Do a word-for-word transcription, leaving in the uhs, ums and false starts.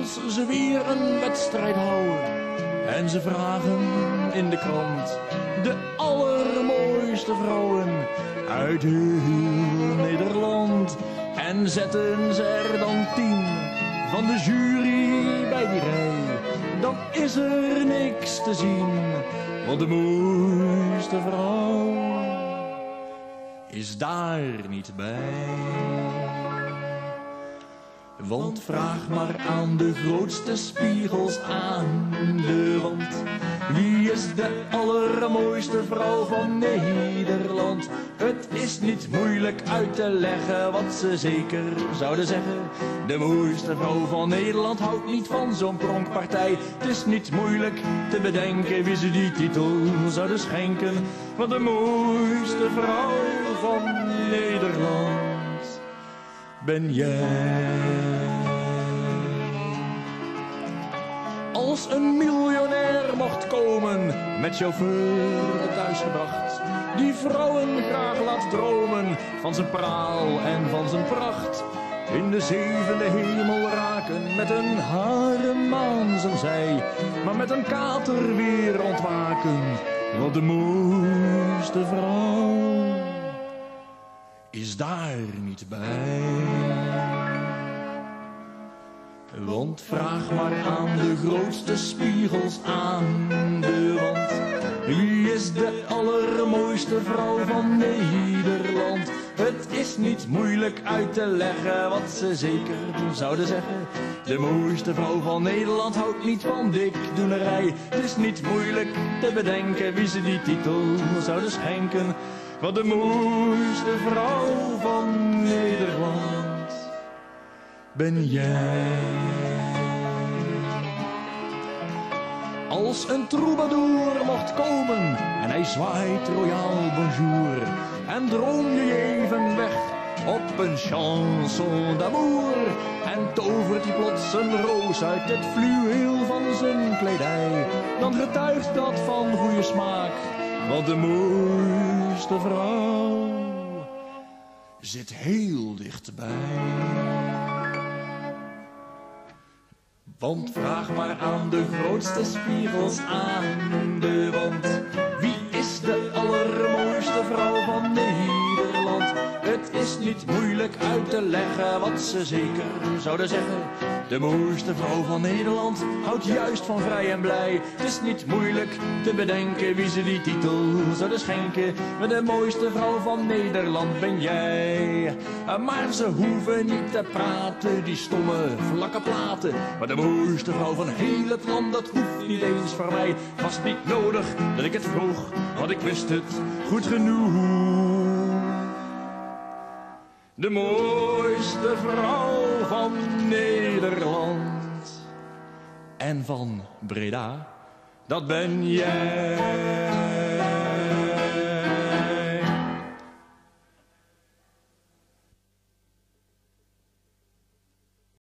als ze weer een wedstrijd houden en ze vragen in de krant de allermooiste vrouwen uit heel Nederland. En zetten ze er dan tien van de jury bij die rij, dan is er niks te zien, want de mooiste vrouw is daar niet bij. Want vraag maar aan de grootste spiegels aan de wand, wie is de allermooiste vrouw van Nederland? Het is niet moeilijk uit te leggen wat ze zeker zouden zeggen. De mooiste vrouw van Nederland houdt niet van zo'n pronkpartij. Het is niet moeilijk te bedenken wie ze die titel zouden schenken. Want de mooiste vrouw van Nederland ben jij. Als een miljonair mocht komen, met chauffeur thuisgebracht, die vrouwen graag laat dromen van zijn praal en van zijn pracht, in de zevende hemel raken met een harem aan zijn zij, maar met een kater weer ontwaken, want de mooiste vrouw is daar niet bij. Want vraag maar aan de grootste spiegels aan de wand, wie is de allermooiste vrouw van Nederland? Het is niet moeilijk uit te leggen wat ze zeker zouden zeggen. De mooiste vrouw van Nederland houdt niet van dikdoenerij. Het is niet moeilijk te bedenken wie ze die titel zouden schenken. Want de mooiste vrouw van Nederland ben jij. Als een troubadour mocht komen en hij zwaait royaal bonjour, en droom je je even weg op een chanson d'amour, en tovert hij plots een roos uit het fluweel van zijn kledij, dan getuigt dat van goede smaak, want de mooiste vrouw zit heel dichtbij. Want vraag maar aan de grootste spiegels aan de wand, wie is de allermooiste vrouw van Nederland? Het is niet moeilijk uit te leggen wat ze zeker zouden zeggen. De mooiste vrouw van Nederland houdt juist van vrij en blij. Het is niet moeilijk te bedenken wie ze die titel zouden schenken. Maar de mooiste vrouw van Nederland ben jij. Maar ze hoeven niet te praten, die stomme vlakke platen. Maar de mooiste vrouw van heel het land, dat hoeft niet eens voor mij. Was niet nodig dat ik het vroeg, want ik wist het goed genoeg. De mooiste vrouw van Nederland en van Breda, dat ben jij.